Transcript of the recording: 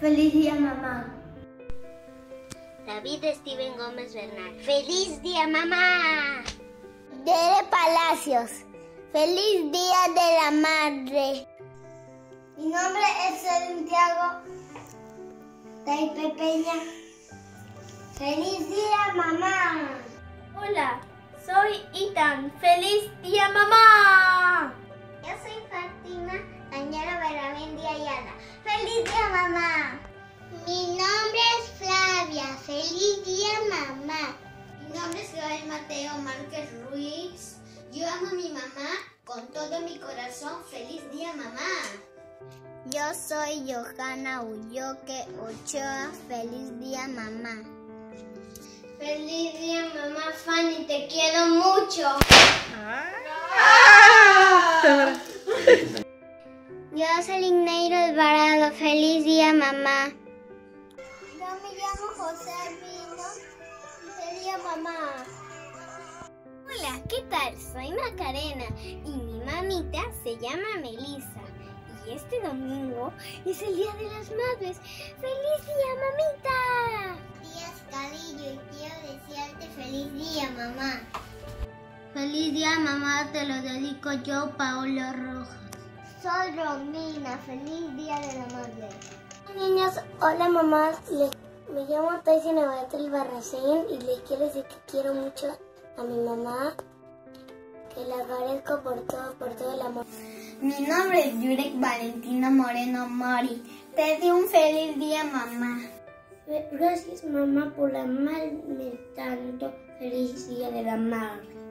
Feliz día, mamá. David Steven Gómez Bernal. ¡Feliz día, mamá! Dere Palacios. ¡Feliz día de la madre! Mi nombre es Santiago Taipe Peña. ¡Feliz día, mamá! Hola, soy Ethan. ¡Feliz día, mamá! Yo soy Fátima Daniela Beramendi Ayala. ¡Feliz día, mamá! Mi nombre es Flavia. ¡Feliz día, mamá! Mi nombre es Gael Mateo Márquez Ruiz. Yo amo a mi mamá con todo mi corazón. ¡Feliz día, mamá! Yo soy Johanna Ulloque Ochoa. ¡Feliz día, mamá! ¡Feliz día, mamá Fanny! ¡Te quiero mucho! Jocelyn Neiro Alvarado. ¡Feliz día, mamá! Yo me llamo José Albino. Feliz día, mamá. Hola, ¿qué tal? Soy Macarena y mi mamita se llama Melissa. Y este domingo es el Día de las Madres. ¡Feliz día, mamita! Díaz Cadillo y quiero desearte feliz día, mamá. ¡Feliz día, mamá! Te lo dedico yo, Paola Rojas. Soy Romina. Feliz día de la madre. Niños, hola mamá. Me llamo Taisy Navarrete Barracén y les quiero decir que quiero mucho a mi mamá, que la agradezco por todo el amor. Mi nombre es Yurek Valentina Moreno Mori. Te doy un feliz día, mamá. Gracias mamá por amarme tanto. Feliz día de la madre.